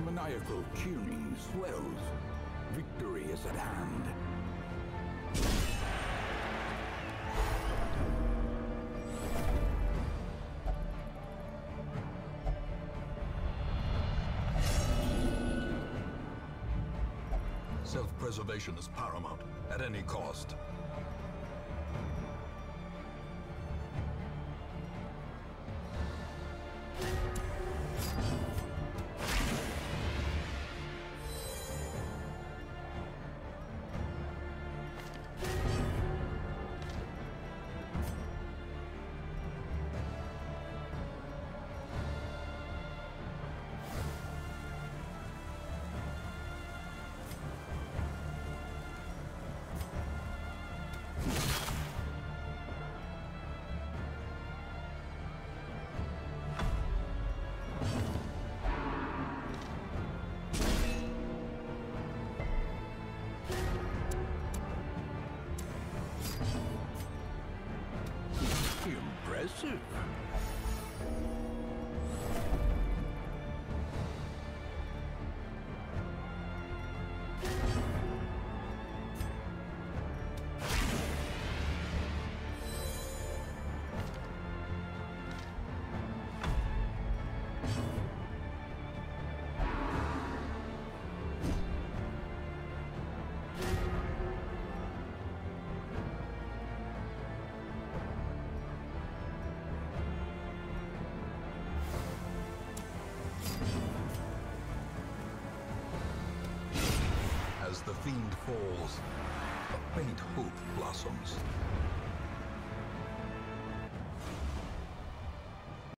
maniacal tuning swells. Victory is at hand. Self-preservation is paramount, at any cost. Impressive. As the fiend falls, a faint hope blossoms.